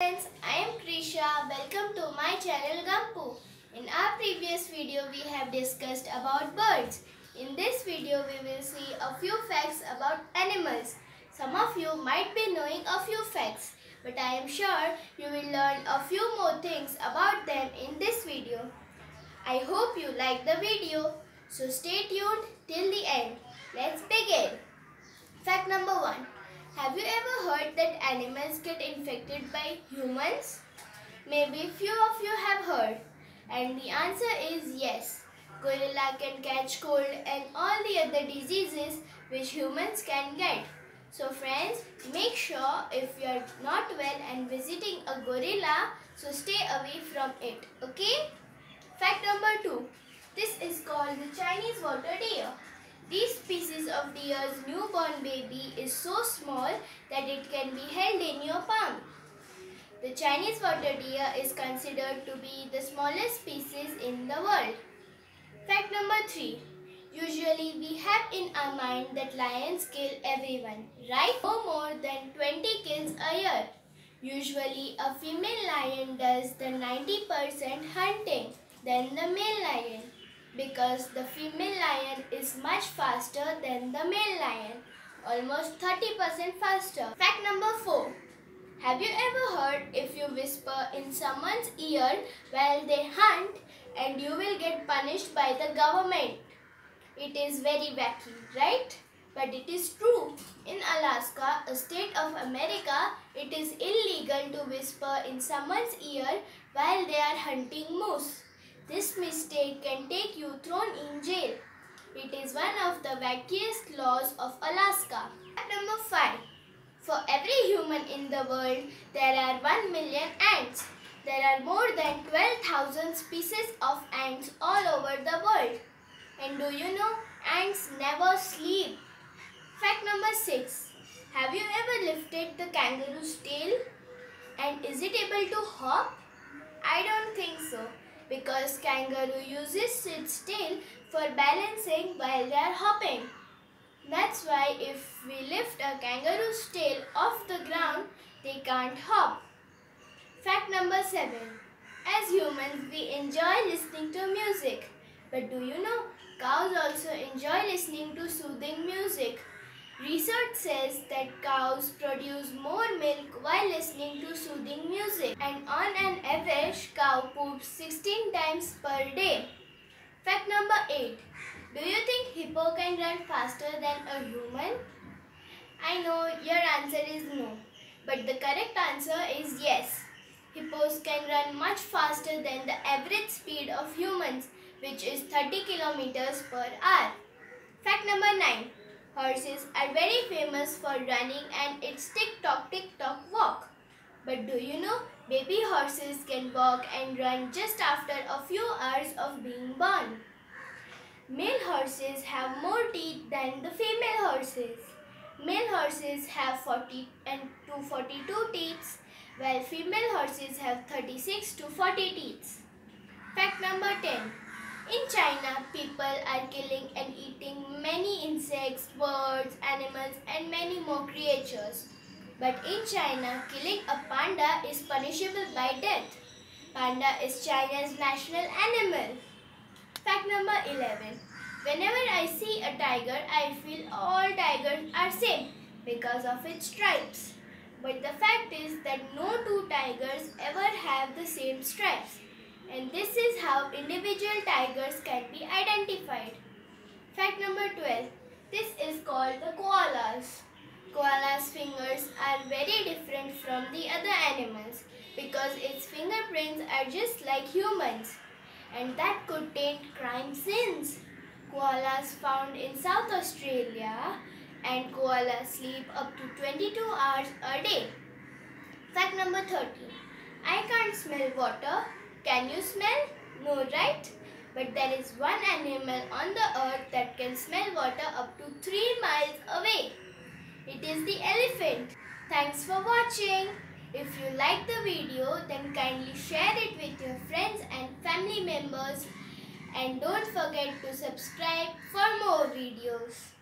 Friends, I am Krisha. Welcome to my channel Gampu. In our previous video, we have discussed about birds. In this video, we will see a few facts about animals. Some of you might be knowing a few facts, but I am sure you will learn a few more things about them in this video. I hope you like the video, so stay tuned till the end. Let's begin. Fact number 1. Have you ever heard that animals get infected by humans? Maybe few of you have heard. And the answer is yes. Gorilla can catch cold and all the other diseases which humans can get. So friends, make sure if you are not well and visiting a gorilla, so stay away from it. Okay? Fact number 2. This is called the Chinese water deer. This species of deer's newborn baby is so small that it can be held in your palm. The Chinese water deer is considered to be the smallest species in the world. Fact number 3. Usually we have in our mind that lions kill everyone, right? No more than 20 kills a year. Usually a female lion does the 90% hunting than the male lion, because the female lion is much faster than the male lion, almost 30% faster. Fact number 4. Have you ever heard if you whisper in someone's ear while they hunt and you will get punished by the government? It is very wacky, right? But it is true. In Alaska, a state of America, it is illegal to whisper in someone's ear while they are hunting moose. This mistake can take you thrown in jail. It is one of the wackiest laws of Alaska. Fact number 5. For every human in the world, there are 1 million ants. There are more than 12,000 species of ants all over the world. And do you know, ants never sleep. Fact number 6. Have you ever lifted the kangaroo's tail? And is it able to hop? I don't think so, because kangaroo uses its tail for balancing while they are hopping. That's why if we lift a kangaroo's tail off the ground, they can't hop. Fact number 7. As humans, we enjoy listening to music. But do you know, cows also enjoy listening to soothing music. Research says that cows produce more milk while listening to soothing music, and on an average, cow poops 16 times per day. Fact number 8. Do you think hippo can run faster than a human? I know your answer is no, but the correct answer is yes. Hippos can run much faster than the average speed of humans, which is 30 kilometers per hour. Fact number 9. Horses are very famous for running and its tick-tock walk. But do you know, baby horses can walk and run just after a few hours of being born. Male horses have more teeth than the female horses. Male horses have 40 to 42 teeth, while female horses have 36 to 40 teeth. Fact number 10. In China, people are killing and eating many insects, birds, animals and many more creatures. But in China, killing a panda is punishable by death. Panda is China's national animal. Fact number 11. Whenever I see a tiger, I feel all tigers are same because of its stripes. But the fact is that no two tigers ever have the same stripes. And this is how individual tigers can be identified. Fact number 12. This is called the koalas. Koala's fingers are very different from the other animals because its fingerprints are just like humans, and that could taint crime scenes. Koalas found in South Australia, and koalas sleep up to 22 hours a day. Fact number 13. I can't smell water. Can you smell? No, right? But there is one animal on the earth that can smell water up to 3 miles away. It is the elephant. Thanks for watching. If you like the video, then kindly share it with your friends and family members. And don't forget to subscribe for more videos.